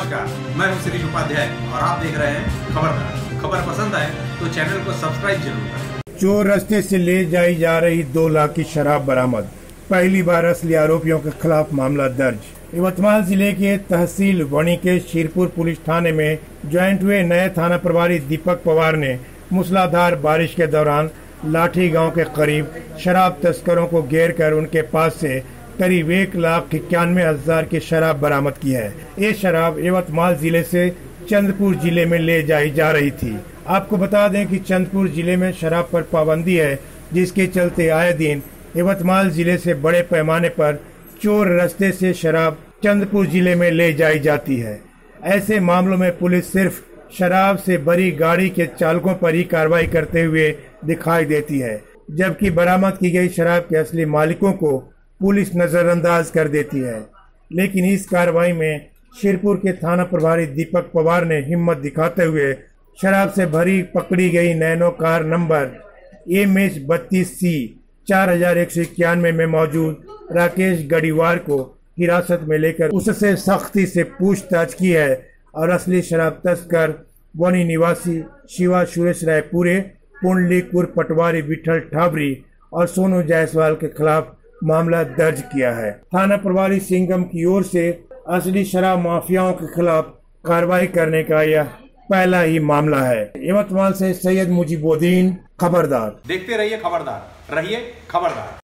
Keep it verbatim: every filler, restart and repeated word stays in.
नमस्कार, मैं हूं शिरीष उपाध्याय और आप देख रहे हैं खबरदार। खबर पसंद आए तो चैनल को सब्सक्राइब जरूर करें। चोर रास्ते से ले जाई जा रही दो लाख की शराब बरामद। पहली बार असली आरोपियों के खिलाफ मामला दर्ज। यवतमाल जिले के तहसील वणी के शिरपुर पुलिस थाने में ज्वाइंट हुए नए थाना प्रभारी दीपक पवार ने मूसलाधार बारिश के दौरान लाठी गांव के करीब शराब तस्करों को घेर कर उनके पास से करीब एक लाख इक्यानवे हजार की शराब बरामद की है। ये शराब यवतमाल जिले से चंद्रपुर जिले में ले जाई जा रही थी। आपको बता दें कि चंद्रपुर जिले में शराब पर पाबंदी है, जिसके चलते आए दिन यवतमाल जिले से बड़े पैमाने पर चोर रास्ते से शराब चंद्रपुर जिले में ले जाई जाती है। ऐसे मामलों में पुलिस सिर्फ शराब से भरी गाड़ी के चालकों पर ही कार्रवाई करते हुए दिखाई देती है, जबकि बरामद की गई शराब के असली मालिकों को पुलिस नजरअंदाज कर देती है। लेकिन इस कार्रवाई में शिरपुर के थाना प्रभारी दीपक पवार ने हिम्मत दिखाते हुए शराब से भरी पकड़ी गई Nano car number M H बत्तीस सी चार हजार एक सौ इक्यानवे में मौजूद राकेश गढ़ीवार को हिरासत में लेकर उससे सख्ती से पूछताछ की है और असली शराब तस्कर वनी निवासी शिवा सुरेश रायपुरे, पुंडलीकुर पटवारी विठल ठाबरी और सोनू जायसवाल के खिलाफ मामला दर्ज किया है। थाना प्रभारी सिंघम की ओर से असली शराब माफियाओं के खिलाफ कार्रवाई करने का यह पहला ही मामला है। यवतमाल से सैयद मुजीबुद्दीन, खबरदार। देखते रहिए खबरदार, रहिए खबरदार।